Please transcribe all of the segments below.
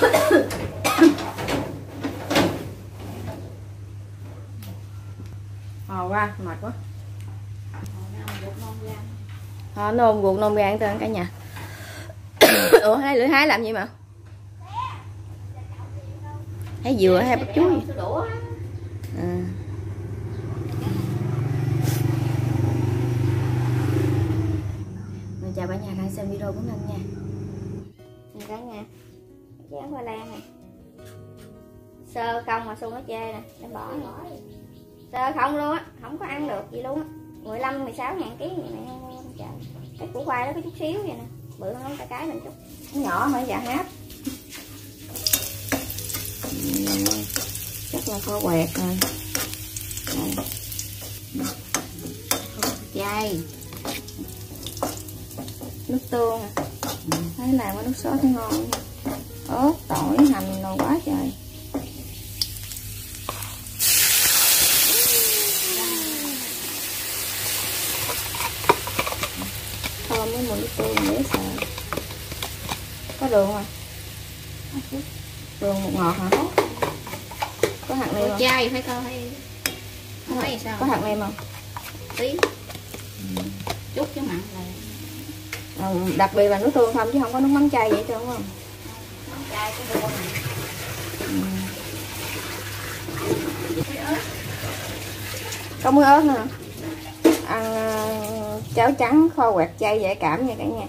Qua mệt quá. Nôn ruột nôn gan tên cả nhà. Ủa hai lưỡi hái làm gì mà? Hái dừa hay bắp chuối? Mình chào cả nhà đang xem video của mình nha. Nè cả nhà, chén khoai lang này. Sơ không mà Xuân nó chê nè, em bỏ rồi. Sơ không luôn á, không có ăn được gì luôn á. 15-16 ngàn ký vậy nè. Cái củ khoai đó có chút xíu vậy nè, bự hơn cái mình chút. Nhỏ mà dạ háp. Chắc là kho quẹt rồi. Chay. Nước tương à. Thấy làm cái nước sốt thấy ngon. Ớt, tỏi, hành đồ quá trời. Thơm với mùi nước tương dễ sợ. Có đường không? Đường một ngọt hả? Có hạt nêm không? Chai phải coi thấy sao? Có hạt nêm không? Tí. Chút chứ mặn là. Đặc biệt là nước tương không chứ không có nước mắm chay vậy đúng không? Mắm chay cái đồ này. Có muối ớt nữa. Ăn cháo trắng kho quẹt chay dễ cảm nha cả nhà.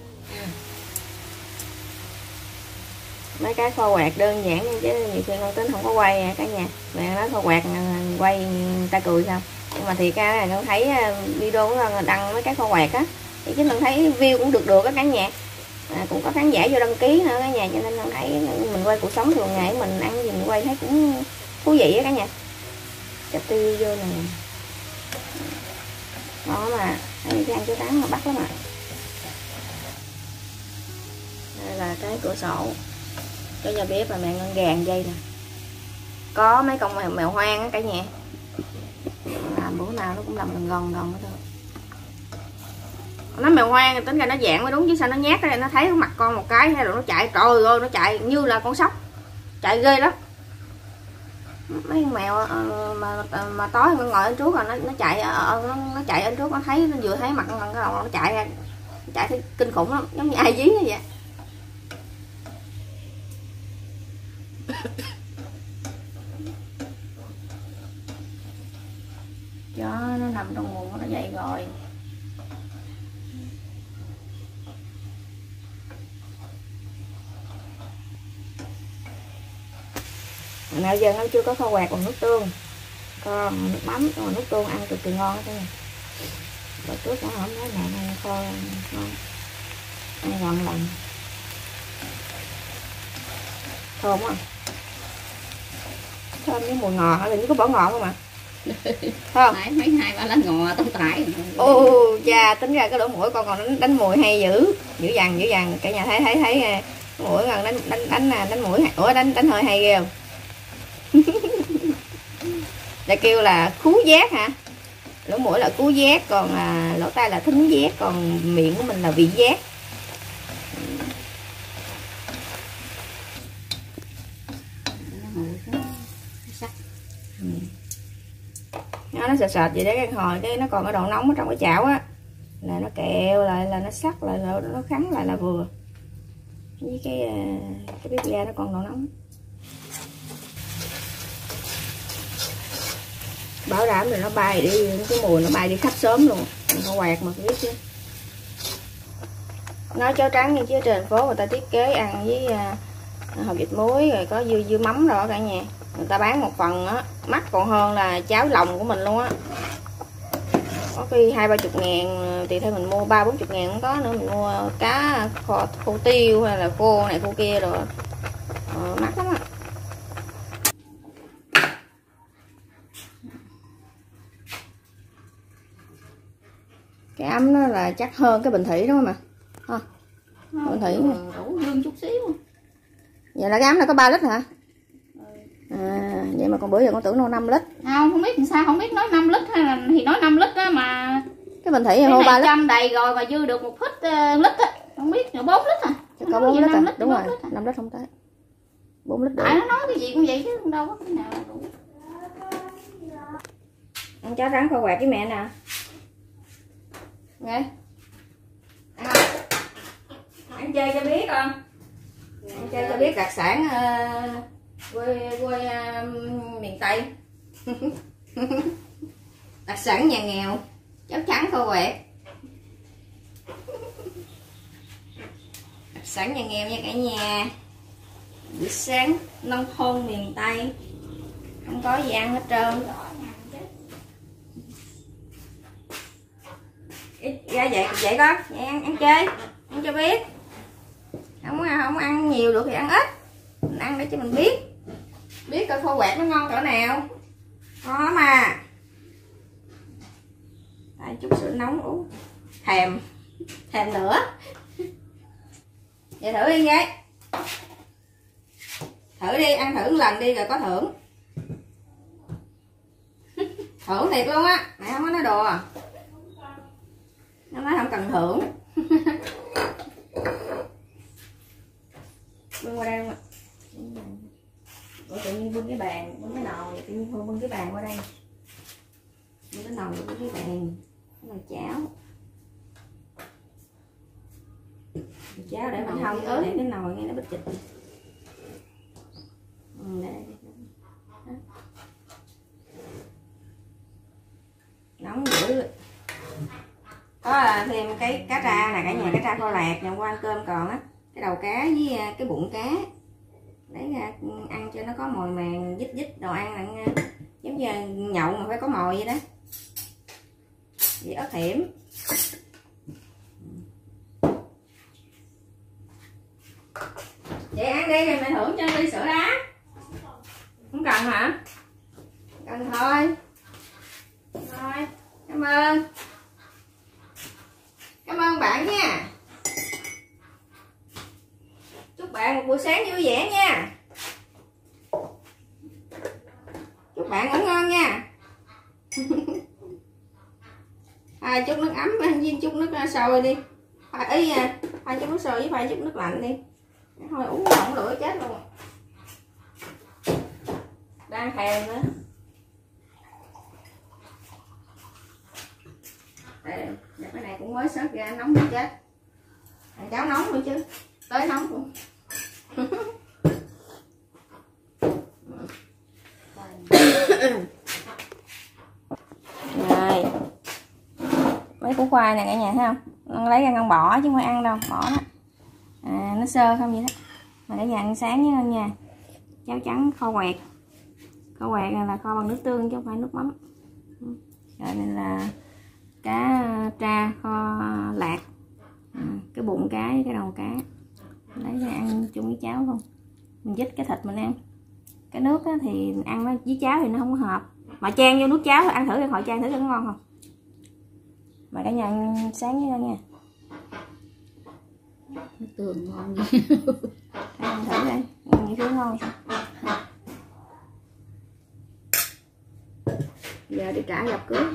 Mấy cái kho quẹt đơn giản chứ nhiều khi con Tính không có quay nha cả nhà. Mẹ nói kho quẹt quay người ta cười sao. Nhưng mà thiệt ra là con thấy video của đăng mấy cái kho quẹt á thì chứ mình thấy view cũng được á cả nhà. Cũng có khán giả vô đăng ký nữa cả nhà, cho nên con thấy mình quay cuộc sống thường ngày mình ăn gì mình quay thấy cũng thú vị á cả nhà. Chụp tiêu vô nè. Đó mà thấy cái ăn cháo trắng mà bắt lắm à. Đây là cái cửa sổ. Cái nhà bếp là mẹ ngân gàng dây nè. Có mấy con mèo hoang á cả nhà. Làm bữa nào nó cũng làm gần hết thôi. Nó mèo hoang thì tính ra nó dạng mới đúng chứ sao nó nhát ra nó thấy mặt con một cái hay rồi nó chạy, trời ơi nó chạy như là con sóc. Chạy ghê lắm. Mấy con mèo mà tối nó ngồi ở trước rồi nó chạy nó chạy ở trước nó thấy nó vừa thấy mặt con cái đầu nó chạy ra. Chạy thấy kinh khủng lắm, giống như ai dí như vậy. Chó nó nằm trong nguồn nó dậy rồi. Nào giờ nó chưa có kho quẹt còn nước tương. Còn nước mắm còn nước tương ăn cực kỳ ngon đó nha. Bữa trước nó không nói mẹ kho ngon. Ăn ngon lành. Thơm quá. Thơm với mùi ngọt hả? Hình như có bỏ ngọt không ạ? Không? Nãy mấy 2-3 lá ngò tông tải. Ô cha, tính ra cái lỗ mũi con còn đánh mùi hay dữ. Dữ dằn cả nhà thấy mũi còn đánh mũi. Ủa đánh hơi hay ghê không? Đã kêu là khú giác hả? Lỗ mũi là khú giác, còn lỗ tai là thính giác, còn miệng của mình là vị giác. Nó sệt vậy đấy cái hồi cái nó còn cái độ nóng ở trong cái chảo á là nó kẹo lại là nó sắc lại là nó khắn lại là vừa, với cái bếp ga nó còn độ nóng. Bảo đảm là nó bay đi, cái mùi nó bay đi khắp sớm luôn, mình không quạt mà biết chứ. Nói cháo trắng nhưng chứ trên thành phố người ta thiết kế ăn với hột vịt muối rồi có dưa mắm rồi cả nhà. Người ta bán một phần á mắc còn hơn là cháo lòng của mình luôn á. Có khi 20-30 ngàn tùy theo mình mua, 30-40 ngàn cũng có nữa. Mình mua cá khô tiêu hay là khô này khô kia rồi mắc lắm á. Cái ấm nó là chắc hơn cái bình thủy đó mà ha. Bình thủy đủ dương chút xíu. Vậy là cái ấm là có 3 lít hả? Vậy mà còn bữa giờ con tưởng nó 5 lít. Không biết làm sao, không biết nói 5 lít hay là thì nói 5 lít đó mà. Cái bình thủy hô 3 lít. Trăm đầy rồi mà dư được 1 lít á, không biết là 4 lít à? Chắc có 4 lít à? Đúng rồi, 5 lít không tới. 4 lít tại nó nói cái gì cũng vậy chứ đâu có cái nào là đủ. Ăn cháo trắng kho quẹt với mẹ nè. Nghe ăn không? Ăn chơi cho biết con. Ăn chơi cho biết đặc sản quê miền Tây. Đặc sản nhà nghèo, cháo trắng kho quẹt. Đặc sản nhà nghèo nha cả nhà. Buổi sáng nông thôn miền Tây không có gì ăn hết trơn. Ra vậy vậy con, vậy ăn chơi, ăn cho biết. Không ăn nhiều được thì ăn ít. Mình ăn để cho mình biết coi kho quẹt nó ngon cỡ nào. Có mà. Tại chút sữa nóng uống. Thèm nữa. Vậy thử đi vậy. Thử đi, ăn thử một lần đi rồi có thưởng. Thưởng thiệt luôn á, mẹ không có nói đùa. Nó nói không cần thưởng. Bưng qua đây luôn ạ. Tự nhiên bưng cái bàn, bưng cái nồi, tự nhiên bưng cái bàn qua đây. Bưng cái nồi, bưng cái bàn. Cái nồi cháo. Cháo để mình không để cái nồi nghe nó bít chịch. Nóng dữ. Có thêm cái cá tra nè cả nhà, cá tra kho lạc nhằm qua ăn cơm còn á, cái đầu cá với cái bụng cá để ăn cho nó có mồi màng dít đồ ăn là giống như nhậu mà phải có mồi vậy đó. Vậy ớt hiểm. Vậy ăn đi rồi mẹ thưởng cho ly sữa đá. Không cần hả? Cần thôi. Rồi, cảm ơn. Cảm ơn bạn nha. Chúc bạn một buổi sáng vui vẻ nha. Chúc bạn ngủ ngon nha. Chút nước ấm với chút nước sôi đi. Pha chút nước sôi với pha chút nước lạnh đi. Thôi uống không lửa chết luôn. Đang thèm nữa. Cái này cũng mới sớt ra nóng muốn chết. Thằng cháu nóng nữa chứ. Tới nóng luôn. Rồi. Mấy củ khoai này cả nhà thấy không? Nó lấy ra con bỏ chứ không phải ăn đâu, bỏ đó. Nó sơ không vậy đó. Mà cả nhà ăn sáng với con nha. Cháo trắng kho quẹt. Kho quẹt này là kho bằng nước tương chứ không phải nước mắm. Rồi nên là cá tra kho lạc, cái bụng cá với cái đầu cá lấy ra ăn chung với cháo luôn. Mình dít cái thịt mình ăn, cái nước thì ăn nó với cháo thì nó không có hợp, mà chan vô nước cháo ăn thử cái họ chan thử có ngon không. Mà cả nhà ăn sáng với nhau nha. Nước tương ngon gì. Ăn thử đây, ăn như thứ ngon. Giờ đi trả dọc cưới.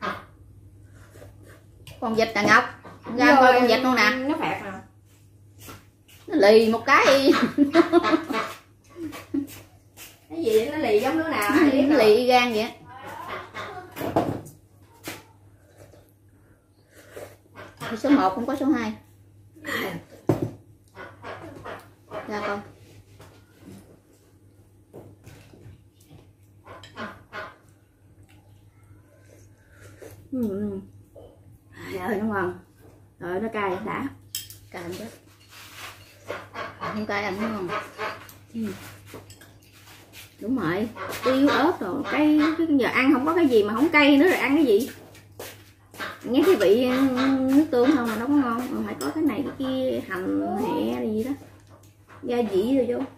Con vịt nè Ngọc, ra coi con vịt luôn nè. Nó phạt nè. Nó lì một cái. Cái gì nó lì giống đứa nào Nó lì gan vậy. Số 1 không có số 2. Ra con. Trời ơi nó ngon. Rồi nó cay đã. Cay không chết. Không cay ăn ngon. Đúng rồi, tiêu ớt rồi cay, giờ ăn không có cái gì mà không cay nữa rồi ăn cái gì. Nghe cái vị nước tương không mà nó có ngon, mà phải có cái này cái kia, hành hẹ gì đó, gia vị rồi vô.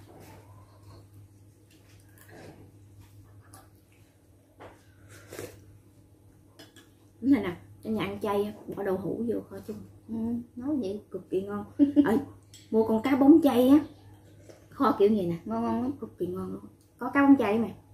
Cái này nè, cho nhà ăn chay bỏ đậu hũ vô kho chung. Nói vậy Cực kỳ ngon. Mua con cá bóng chay á, kho kiểu gì nè, ngon lắm, cực kỳ ngon luôn. Có cá bóng chay mày.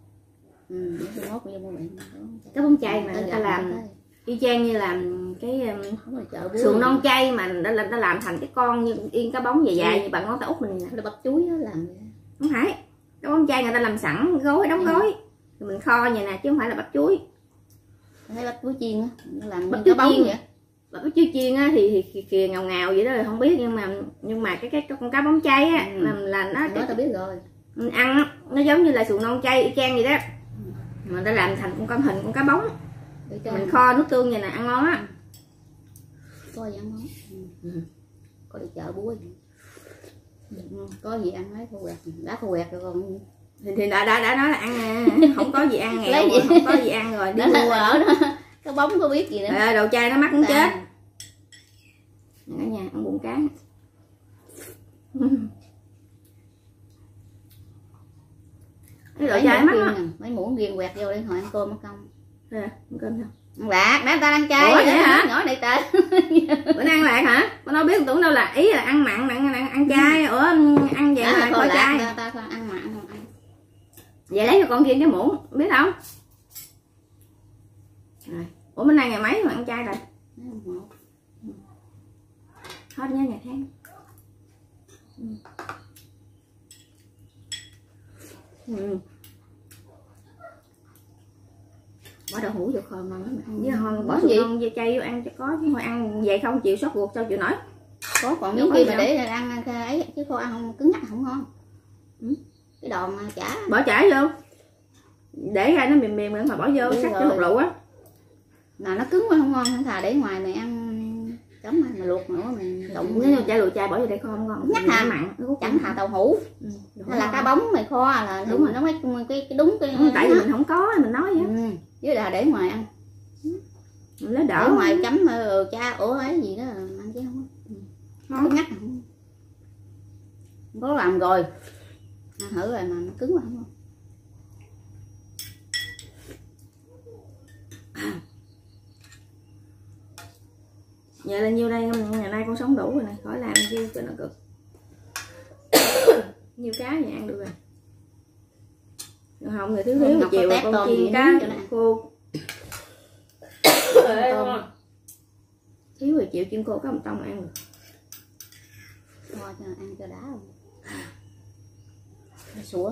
Cá bóng chay mà người ta làm y chang như làm cái sườn non chay mà đã làm thành cái con như yên cá bóng dài dài như bạn ngón tay út mình nè. Nó bắt chuối làm không phải, Cái bóng chay người ta làm sẵn gói đóng gói rồi mình kho vậy nè chứ không phải là bắp chuối. Thấy bắp chuối chiên á, làm Bắp cái chuối bóng chiên vậy. Bắp chuối chiên á thì kìa ngào ngào vậy đó là không biết, nhưng mà cái con cá bóng chay á là nó tao biết rồi. Mình ăn nó giống như là sườn non chay y chang vậy đó, mà người ta làm thành con hình con cá bóng, mình kho nước tương vậy nè ăn ngon á. Có gì ăn ngon. Có đi chợ búa gì. Có gì ăn lấy khô quẹt, đá khô quẹt rồi còn thì đã nói là ăn không có gì ăn nghèo lấy gì? không có gì ăn rồi đi mua ở đó cái bóng có biết gì nữa. Đồ chay nó mắc cũng chết. Ở nhà ăn bụng cá. Cái đồ chay mắc á. Mấy muỗng riêng quẹt vô để hồi ăn cơm mất công. Ăn cơm sao? Ăn lạc, đám ta ăn chay. Ủa vậy hả? Nhỏ này tệ. Bữa nay ăn lạc hả? Con đâu biết, tưởng đâu là ý là ăn mặn ăn chay. Ủa ăn vậy là coi chay. Ta ăn mặn không ăn. Vậy lấy cho con kia cái muỗng, biết không? Rồi. Ủa bữa nay ngày mấy mà ăn chay rồi? Hết nhá ngày tháng. Bỏ đậu hũ vô kho ngon lắm, với không bỏ sườn non dưa chay vô ăn cho có, chứ thôi ăn vậy không chịu sót ruột sao chịu nổi. Có còn miếng kia mà để ăn ấy chứ khô ăn không cứng ngắc không ngon. Cái đòn mà chả bỏ chả vô để ra nó mềm mềm mà bỏ vô sắc cho hột lựu á, mà nó cứng quá không ngon, không thà để ngoài mày ăn chấm mà luộc nữa mình đụng. Nếu chả lụi chay bỏ vô đây kho không ngon, nhắc hà mặn chẳng thà tàu hũ hay là cá bóng mày kho là đúng rồi, nó mấy cái đúng cái tại vì mình không có mình nói vậy. Với là để ngoài ăn lấy đỡ ở ngoài chấm cha ổ ấy gì đó ăn chứ không nhắc không có làm rồi ăn thử rồi mà nó cứng quá không. Vậy là nhiêu đây, ngày nay con sống đủ rồi nè, khỏi làm chi cho nó cực. Nhiêu cá vậy ăn được rồi. Rồi không người thiếu thiếu chiều rồi con chiên cá khô. Thiếu rồi chịu chiên khô có một tông ăn được. Thôi cho ăn cho đá rồi. Sủa.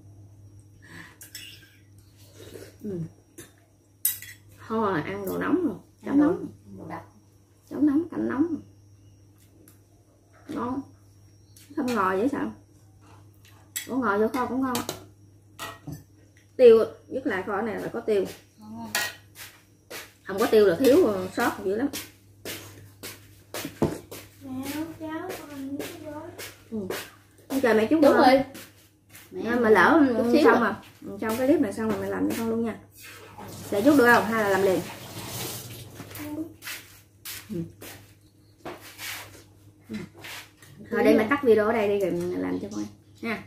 Ho là ăn đồ nóng rồi, chấm nóng. Chấm nóng, canh nóng. Ngon. Thơm ngò vậy sao? Ủa ngò vô kho cũng ngon. Tiêu, nhất là kho này là có tiêu. Không có tiêu là thiếu sót dữ lắm. Chờ mẹ chút rồi. Mà lỡ xong rồi. Xong cái clip này xong rồi mẹ làm cho con luôn nha. Để chút được không? Hay là làm liền? Thôi đây mẹ tắt video ở đây đi rồi mình làm cho con nha.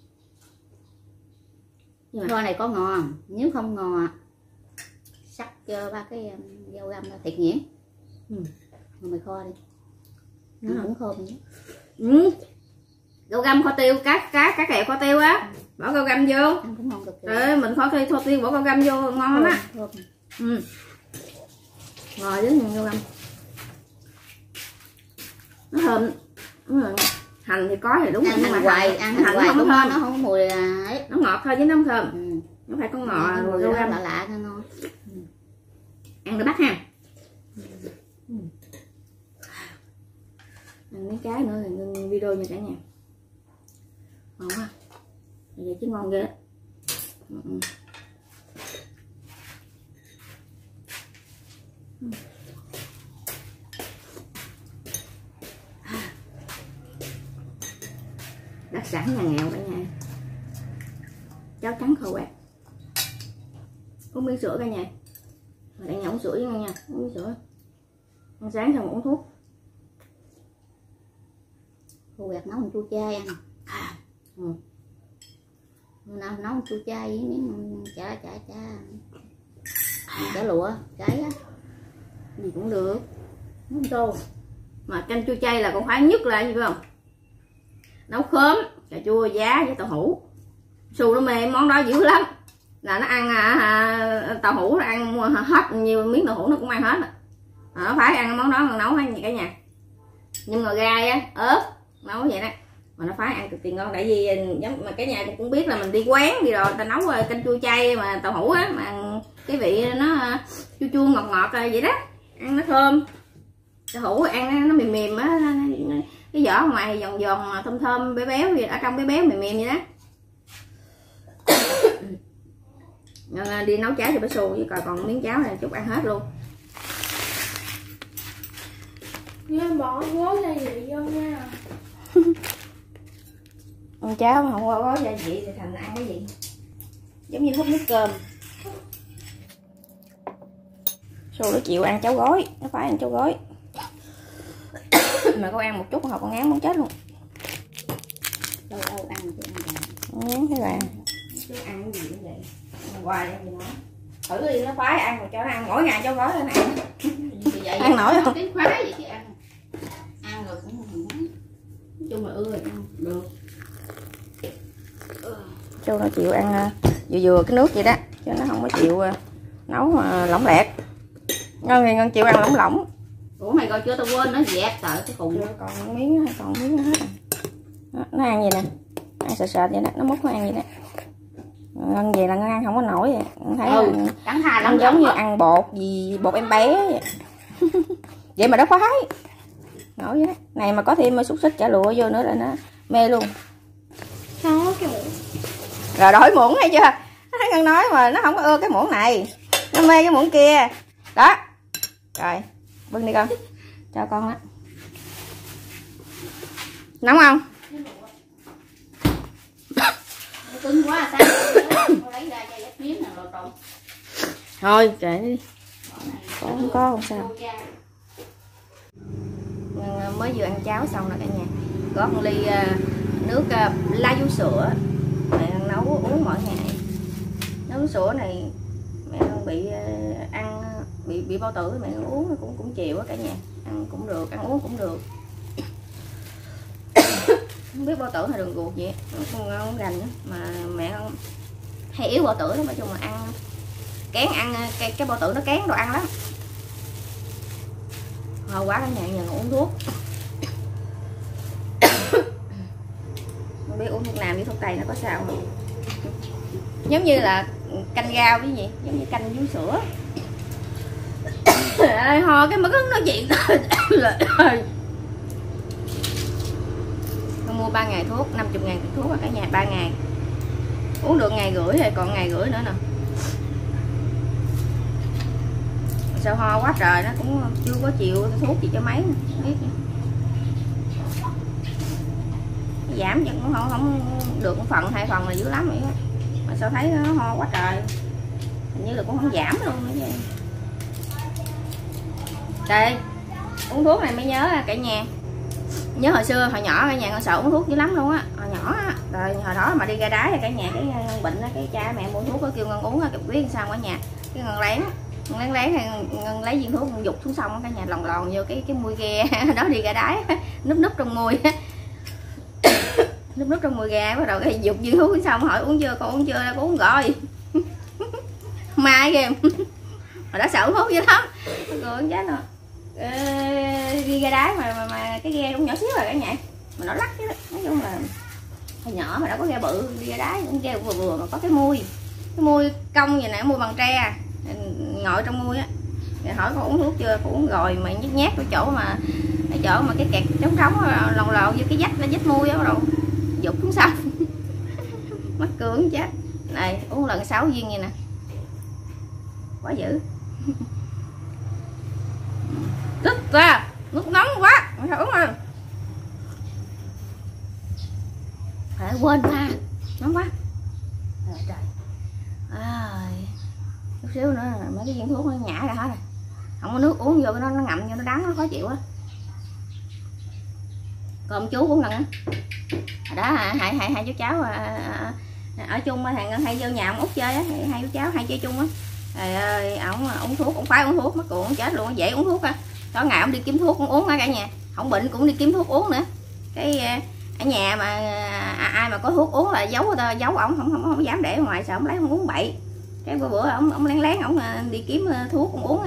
Kho này có ngò, nếu không ngò sắc cho ba cái dao găm ra thiệt nhuyễn. Mày kho đi. Nó cũng khô nữa. Gạo găm kho tiêu, cá kẹo kho tiêu á. Bỏ gạo găm vô. Ăn cũng ngon cực. Mình kho tiêu bỏ gạo găm vô ngon lắm á. Ngồi với gạo găm. Nó thơm. Hành thì có thì đúng rồi, nhưng mà ăn hành hoài không thơm, nó không có mùi ấy. Nó ngọt thôi chứ nó không thơm. Nó phải có ngọt rồi gạo găm lạ thôi ngon. Ăn để bắt ha. Ăn mấy cái nữa thì ngưng video nha cả nhà. Ngon quá. Vậy chứ ngon ghê. Đặc sản nhà nghèo cả nhà. Cháo trắng kho quẹt. Uống miếng sữa cả nhà. Cả nhà uống sữa với nha. Uống miếng sữa. Ăn sáng xong uống thuốc. Khô quẹt nấu chua chay ăn. Nấu chua chay với miếng chả lụa cái á gì cũng được. Không tô. Mà canh chua chay là con khoái nhất là gì phải không? Nấu khóm, cà chua giá với tàu hũ. Xu nó mê món đó dữ lắm. Là nó ăn tàu hũ, nó ăn hết nhiều miếng tàu hũ nó cũng ăn hết. Nó phải ăn món đó mà nấu hay cả nhà. Nhưng mà gai á, ớt nấu vậy đó. mà nó phái ăn cực kỳ ngon. Tại vì giống mà cái nhà cũng biết là mình đi quán đi rồi ta nấu canh chua chay mà tàu hũ á, mà cái vị nó chua chua ngọt ngọt vậy đó, ăn nó thơm. Tàu hũ ăn nó mềm mềm á, cái vỏ ngoài giòn giòn thơm thơm béo béo gì ở trong béo béo mềm mềm vậy đó. Đi nấu cháo cho bé Xu với coi còn miếng cháo này chút ăn hết luôn. Nên bỏ gói gia vị vô nha. Con cháo mà không có gói gia vị thì thành ăn cái gì giống như hút nước cơm. Xu nó chịu ăn cháo gói, nó phải ăn cháo gói. Mà con ăn một chút hồi con ngán muốn chết luôn. Đâu đâu ăn chứ ăn Ngán thấy bà. chứ ăn cái gì cũng vậy. Ăn hoài vậy nó. Thử đi nó phái ăn mà cho nó ăn mỗi ngày cháo gói lên ăn. Vậy Ăn nổi không? Cái khoái vậy chứ ăn rồi cũng không nói. Nói chung là ưa ăn được. Xu nó chịu ăn vừa vừa cái nước vậy đó, chứ nó không có chịu nấu mà lỏng lẹt. Ngân thì Ngân chịu ăn lỏng lỏng. Ủa mày coi chưa, tao quên nó dẹp sợ cái cùng. Còn miếng hay còn miếng hết rồi. Đó, nó ăn vậy nè, ăn sệt sệt vậy đó, nó múc nó ăn vậy đó. Ngân về là Ngân ăn không có nổi vậy. Ngân thấy Cắn thà ăn giống như ăn bột gì bột em bé vậy. Vậy mà nó khoái nổi vậy đó. Này mà có thêm xúc xích chả lụa vô nữa là nó mê luôn. Nó cái muỗng. Rồi đổi muỗng hay chưa? Thấy Ngân nói mà nó không có ưa cái muỗng này, nó mê cái muỗng kia đó. Rồi bưng đi con, cho con đó. Nóng không? Cứng quá sao? Lấy ra cho ít miếng nào rồi trộn. Thôi kệ đi, con không có không sao. Mới vừa ăn cháo xong rồi cả nhà, có một ly nước lá vú sữa mẹ nấu uống mỗi ngày. Nấu sữa này mẹ bị ăn bị bao tử, mẹ uống cũng chịu á cả nhà, ăn cũng được, ăn uống cũng được. Không biết bao tử hay đường ruột gì không rành nữa. Mà mẹ hay yếu bao tử đó, nói chung là ăn kén, ăn cái bao tử nó kén đồ ăn lắm. Hồi quá cả nhà nhờ uống thuốc. Không biết uống thuốc nam với thuốc tây nó có sao không, giống như là canh rau cái gì, giống như canh vú sữa. Ho cái mà cứ nói chuyện. Con mua 3 ngày thuốc 50.000 tiền thuốc ở cả nhà, 3 ngày uống được ngày rưỡi rồi, còn ngày rưỡi nữa nè. Sao ho quá trời, nó cũng chưa có chịu thuốc gì cho mấy nè, biết nè. Giảm chứ cũng không được một phần 2 phần là dữ lắm vậy đó. Mà sao thấy nó ho quá trời, hình như là cũng không giảm luôn nữa chứ. Đây uống thuốc này mới nhớ cả nhà, nhớ hồi xưa hồi nhỏ cả nhà con sợ uống thuốc dữ lắm luôn á, hồi nhỏ á. Rồi hồi đó mà đi ra đái cả nhà, cái bệnh á, cái cha mẹ mua thuốc có kêu Ngân uống á, biết sao cả nhà, cái Ngân lén Ngân lấy viên thuốc Ngân dục xuống sông cả nhà, lòn lòn vô cái mui ghe đó đi ra đái, núp trong mui. Núp trong mùi gà, bắt đầu cái dục viên thuốc xong hỏi uống chưa, con uống chưa, con uống rồi. Mai kìa. Mà đã sợ uống thuốc dữ lắm, cười chết rồi. Đi ra đái mà cái ghe cũng nhỏ xíu rồi cả nhà, mà nó lắc chứ đó. Nói chung là hồi nhỏ mà đã có ghe bự đi ra đái, cũng ghe vừa vừa mà có cái mui cong vậy nè, mui bằng tre ngồi trong mui á. Rồi hỏi con uống thuốc chưa, con uống rồi, mà nhét nhát cái chỗ mà cái kẹt trống lòn lòn vô cái vách, nó vách mui á, bắt đầu dục cũng xong. Mắc cưỡng chết. Này uống lần 6 viên vậy nè, quá dữ. Tức ra nước nóng quá, sao uống rồi. Phải quên qua, nóng quá. Trời chút xíu nữa mấy cái viên thuốc nó nhả ra hết rồi, không có nước uống vô nó ngậm vô nó đắng, nó khó chịu á. Cơm chú cũng lần á đó, hai chú cháu ở chung á, thằng Ngân hay vô nhà ông Út chơi á, hai chú cháu hay chơi chung á. Trời ơi, ổng uống thuốc, ổng phải uống thuốc, mắc cuồng chết luôn, dễ uống thuốc á. Tối ngày ổng đi kiếm thuốc cũng uống á cả nhà, không bệnh cũng đi kiếm thuốc uống nữa. Cái ở nhà mà ai mà có thuốc uống là giấu ổng, không dám để ở ngoài, sợ ổng lấy không uống bậy. Cái bữa ổng lén ổng đi kiếm thuốc cũng uống,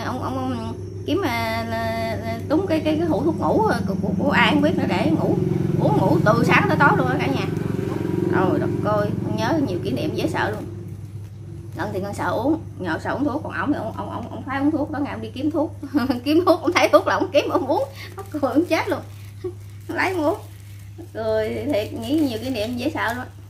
ổng kiếm túng cái hũ thuốc ngủ của ai không biết nữa để ngủ. uống ngủ từ sáng tới tối luôn á cả nhà. Rồi đất coi, nhớ nhiều kỷ niệm dễ sợ luôn. Ngân thì Ngân sợ uống, nhờ sợ uống thuốc, còn ổng thì ông phải uống thuốc đó, ngày ông đi kiếm thuốc kiếm thuốc, ông thấy thuốc là ông kiếm ông uống, mắc cười ông chết luôn lấy uống. Cười thiệt, nghĩ nhiều kỷ niệm dễ sợ luôn.